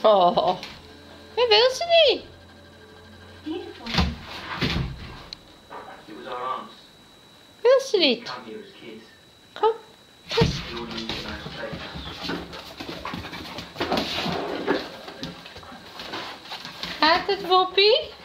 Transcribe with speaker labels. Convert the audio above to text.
Speaker 1: Oh, dat wil ze niet.
Speaker 2: Beautiful.
Speaker 3: It was our aunts.
Speaker 1: Wil ze niet.
Speaker 3: Come here as kids.
Speaker 1: Kom.
Speaker 3: We all lived in a nice place.
Speaker 1: Gaat het, Woppie?